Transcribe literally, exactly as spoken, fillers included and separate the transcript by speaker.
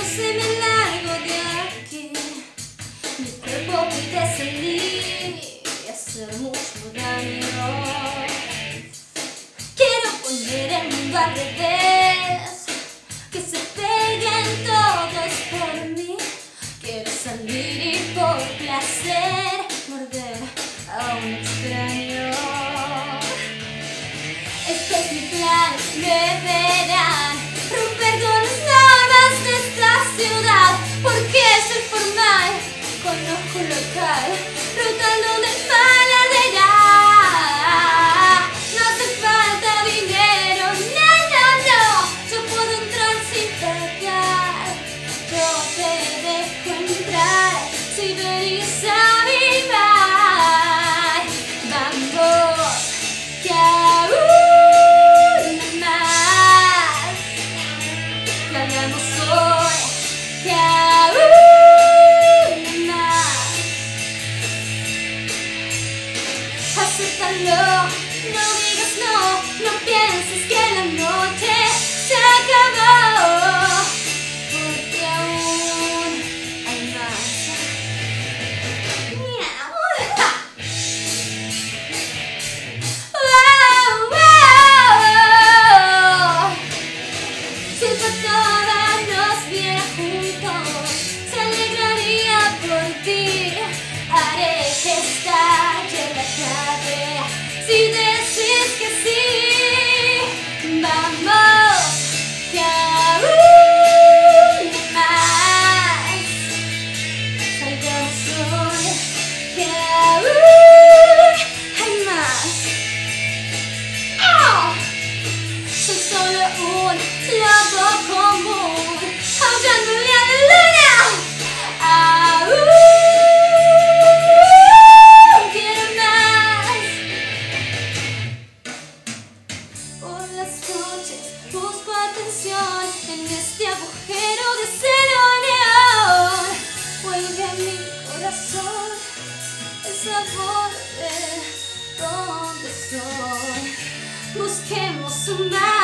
Speaker 1: se me largo de aquí. Mi cuerpo pide salir y hacer mucho daño. Quiero poner el mundo al revés, que se peguen todos por mí. Quiero salir y por placer morder a un extraño. Este es mi plan, me verán romper con las normas de esta ciudad, porque soy formal, conozco un local, rotando del mal a llegar. No hace falta dinero, no, no, no, yo puedo entrar sin pagar. Yo te dejo entrar si venís a mi bar. Vamos, que aún más, que hagamos hoy, que aún más. Acéptalo, no digas no, no pienses que la noche se acabó, porque aún hay más. Miau. Wow, wow. Si por todas nos viera juntos, se alegraría por ti. Haré que estalle la tarde si decís que sí. Vamos, que aún más. Salgamos hoy, que aún hay más. ¡Oh! Soy solo un lobo común, aullándole a la luna. Aún quiero más. Por las noches busco atención en este agujero de acero neón. Vuelve a mi corazón el sabor de donde soy. Busquemos un mar.